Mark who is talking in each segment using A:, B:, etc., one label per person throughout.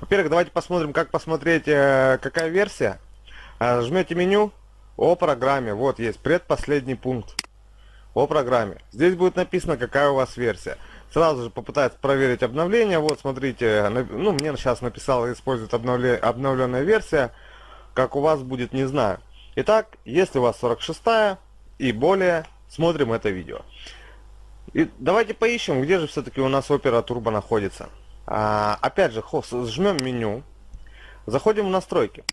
A: Во-первых, давайте посмотрим, как посмотреть, какая версия. Жмете меню о программе. Вот есть предпоследний пункт о программе. Здесь будет написано, какая у вас версия. Сразу же попытается проверить обновление. Вот, смотрите, ну, мне сейчас написало, использует обновленная версия. Как у вас будет, не знаю. Итак, если у вас 46 и более, смотрим это видео. И давайте поищем, где же все-таки у нас Opera Turbo находится. Опять же, жмем меню, заходим в настройки.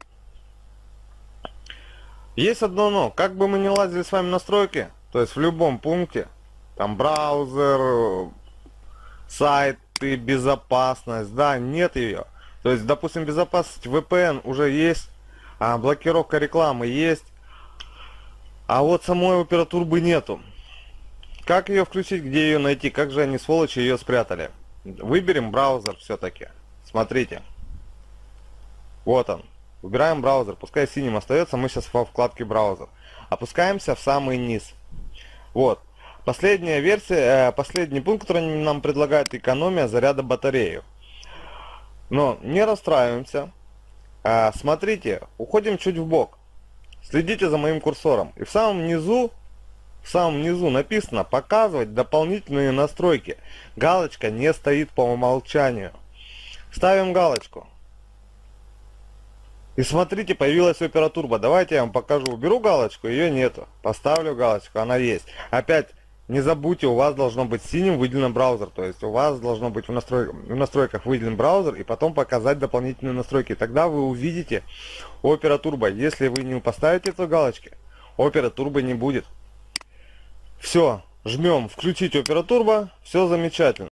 A: Есть одно но, как бы мы ни лазили с вами в настройки, то есть в любом пункте, там браузер, сайты, безопасность, да, нет ее. То есть, допустим, безопасность VPN уже есть, блокировка рекламы есть, а вот самой Opera Turbo нету. Как ее включить, где ее найти, как же они, сволочи, ее спрятали? Выберем браузер все-таки. Смотрите. Вот он. Выбираем браузер. Пускай синим остается. Мы сейчас во вкладке браузер. Опускаемся в самый низ. Вот. Последняя версия, последний пункт, который нам предлагает, экономия заряда батареи. Но не расстраиваемся. Смотрите, уходим чуть в бок. Следите за моим курсором. И в самом низу написано «Показывать дополнительные настройки». Галочка не стоит по умолчанию. Ставим галочку. И смотрите, появилась Opera Turbo. Давайте я вам покажу. Уберу галочку, ее нету. Поставлю галочку, она есть. Опять, не забудьте, у вас должно быть синим выделен браузер. То есть у вас должно быть в настройках выделен браузер и потом показать дополнительные настройки. Тогда вы увидите Opera Turbo. Если вы не поставите эту галочку, Opera Turbo не будет. Все, жмем включить Opera Turbo, все замечательно.